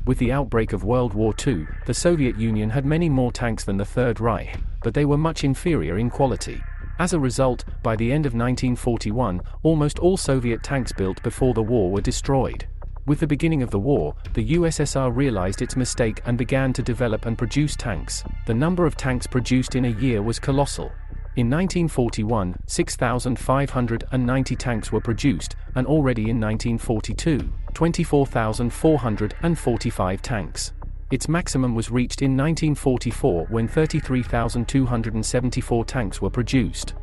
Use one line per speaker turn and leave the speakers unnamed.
With the outbreak of World War II, the Soviet Union had many more tanks than the Third Reich, but they were much inferior in quality. As a result, by the end of 1941, almost all Soviet tanks built before the war were destroyed. With the beginning of the war, the USSR realized its mistake and began to develop and produce tanks. The number of tanks produced in a year was colossal. In 1941, 6,590 tanks were produced, and already in 1942, 24,445 tanks. Its maximum was reached in 1944 when 33,274 tanks were produced.